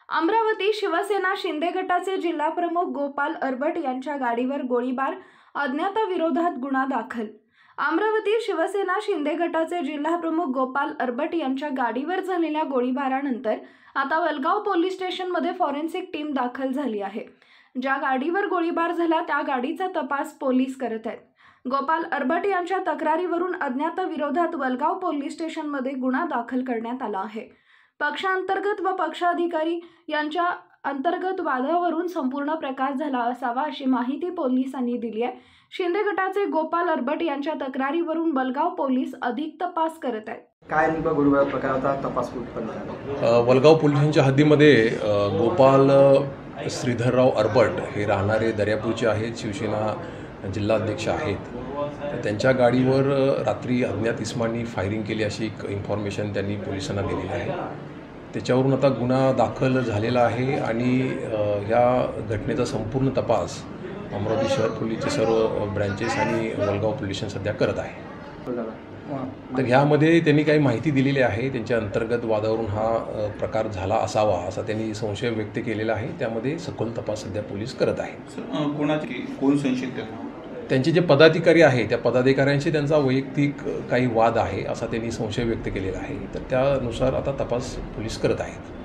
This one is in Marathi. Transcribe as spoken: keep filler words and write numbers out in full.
अमरावती शिवसेना शिंदे गटाचे जिल्हा प्रमुख गोपाल अरबट यांच्या गाडीवर गोळीबार, अज्ञाताविरोधात गुन्हा दाखल। अमरावती शिवसेना शिंदे गटाचे जिल्हा प्रमुख गोपाल अरबट यांच्या गाडीवर झालेल्या गोळीबारानंतर आता वलगाव पोलीस स्टेशनमध्ये फॉरेन्सिक टीम दाखल झाली आहे। ज्या गाडीवर गोळीबार झाला त्या गाडीचा तपास पोलीस करत आहेत। गोपाल अरबट यांच्या तक्रारीवरून अज्ञाताविरोधात वलगाव पोलीस स्टेशनमध्ये गुन्हा दाखल करण्यात आला आहे। पक्षांतर्गत व पक्षाधिकारी यांच्या अंतर्गत वादावरून संपूर्ण प्रकार झाला असावा अशी माहिती पोलिसांनी दिली आहे। शिंदे गटाचे गोपाल अरबट यांच्या तक्रारीवरून वलगाव पोलीस अधिक तपास करत आहेत। काय नेमका गोळीबार प्रकाराचा तपास कुठपर्यंत झाला? वलगाव पोलिसांच्या हद्दीमध्ये गोपाल श्रीधरराव अरबट हे राहणारे दर्यापूरचे आहेत, शिवसेना जिल्हाध्यक्ष आहेत। त्यांच्या गाडीवर रात्री अज्ञात इस्मांनी फायरिंग केली अशी एक इन्फॉर्मेशन त्यांनी पोलिसांना दिलेली आहे। त्याच्यावरून आता गुन्हा दाखल झालेला आहे आणि या घटनेचा संपूर्ण तपास अमरावती शहर पोलीसचे सर्व ब्रँचेस आणि वलगाव पोलीस स्टेशन सध्या करत आहे। तर ह्यामध्ये त्यांनी काही माहिती दिलेली आहे, त्यांच्या अंतर्गत वादावरून हा प्रकार झाला असावा असा त्यांनी संशय व्यक्त केलेला आहे। त्यामध्ये सखोल तपास सध्या पोलीस करत आहे। कोणाची कोण संशयित? त्यांचे जे पदाधिकारी आहे त्या पदाधिकाऱ्यांशी त्यांचा वैयक्तिक काही वाद आहे असा त्यांनी संशय व्यक्त केलेला आहे। तर त्यानुसार आता तपास पोलीस करत आहेत।